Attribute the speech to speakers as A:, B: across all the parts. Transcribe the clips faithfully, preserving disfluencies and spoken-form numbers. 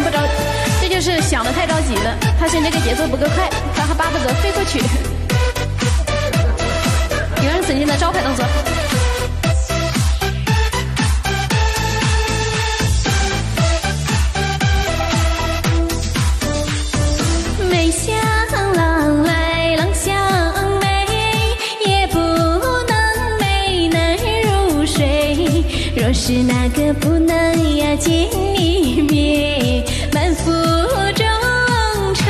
A: 不着，这就是想的太着急了。他现在这个节奏不够快，他还巴不得飞过去。有人曾经的招牌动作。没想郎来郎相媚，也不能美男如水。若是那个不能呀见一面，满腹忠诚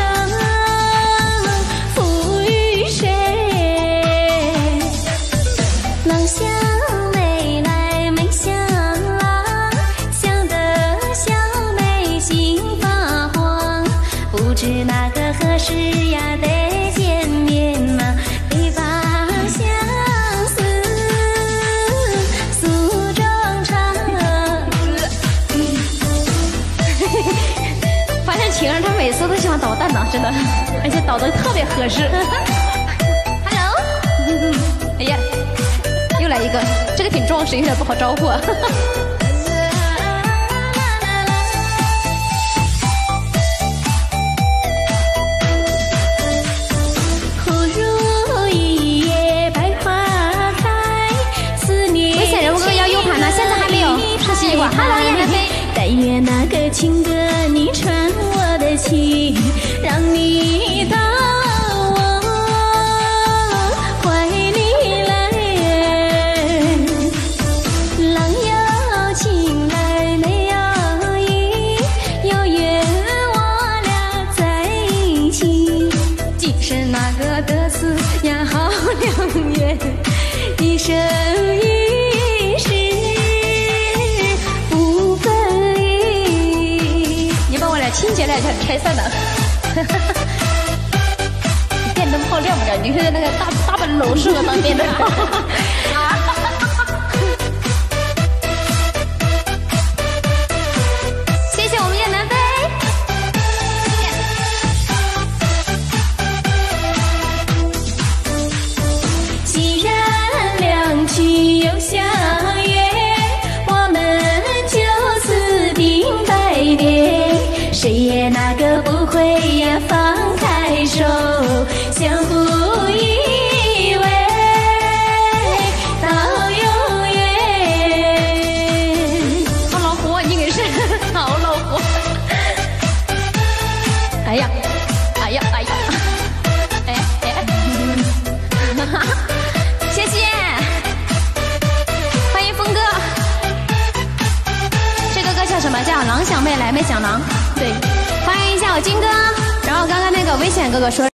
A: 付与谁？郎相妹来妹相郎，想得小妹心发慌，不知那个何时呀得见面嘛？得把相思诉衷肠。发现晴儿她每次都喜欢捣蛋呢，真的，而且捣得特别合适。Hello， 哎呀，又来一个，这个挺壮实，有点不好招呼啊。Hello， 燕飞，但愿那个情歌你传我的情，让你到我怀里来。郎有情来妹有意，有缘我俩在一起。今生那个得死呀好良缘，一生一世。亲姐俩拆散了，电灯泡亮不了，你说那个大大本楼适合当电灯泡。谢谢我们燕南飞。既然两情有相约，我们就此定拜别。谁也那个不会呀放开手，相互依偎到永远。好老虎，你可是好老虎！哎呀，哎呀，哎呀，哎哎，谢谢，欢迎峰哥。这个歌叫什么？叫《郎想妹来妹想郎》。对，欢迎一下我金哥。然后刚刚那个危险哥哥说。